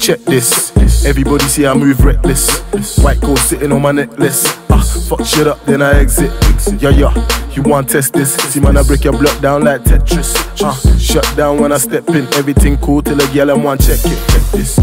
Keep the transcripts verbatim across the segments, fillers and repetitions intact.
Check this. Everybody see I move reckless. White gold sitting on my necklace. Ah, fuck shit up, then I exit. Yeah, yeah. You want test this? See man, I break your block down like Tetris. Ah, shut down when I step in. Everything cool till a girl and want check it. Check this.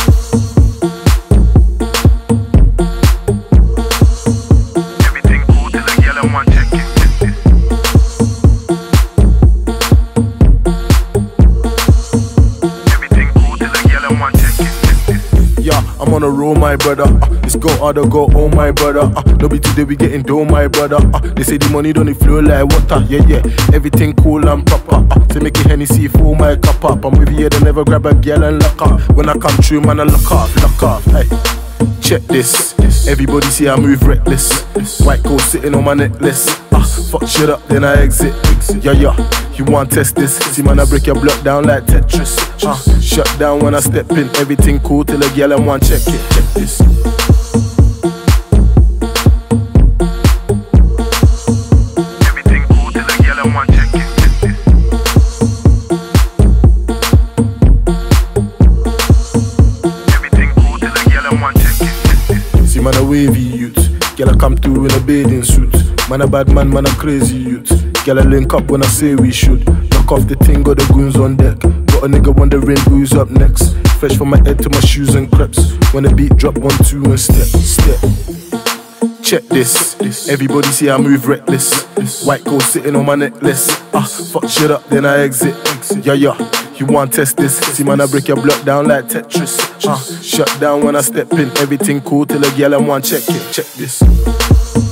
I'm on a roll, my brother. Uh, let's go harder, go oh my brother. Uh, no be today we getting dough, my brother. Uh, they say the money don't flow like water. Yeah, yeah. Everything cool and proper. Uh, say make it Hennessy full my cup up. I'm with you, they never grab a girl and lock up. When I come through, man, I lock off, lock off. Hey, check this. Everybody see I move reckless. White gold sitting on my necklace. Uh, fuck shit up, then I exit. Yeah, yeah. You want test this? See man, I break your block down like Tetris. Uh, shut down when I step in. Everything cool till a girl and want check it. Check this. Everything cool till a girl and want check it. Check this. Everything cool till a girl and want check it. See man, a wavy youth. Girl I come through in a bathing suit. Man a bad man, man a crazy youth. Girl I link up when I say we should. Knock off the thing, got the goons on deck. Got a nigga wondering who's up next. Fresh from my head to my shoes and creps. When the beat drop, one, two and step, step. Check this. Everybody see I move reckless. White gold sitting on my necklace. Ah, fuck shit up, then I exit. Yeah, yeah. You want test this? See man, I break your block down like Tetris. Ah, shut down when I step in. Everything cool till a girl and want check it. Check this.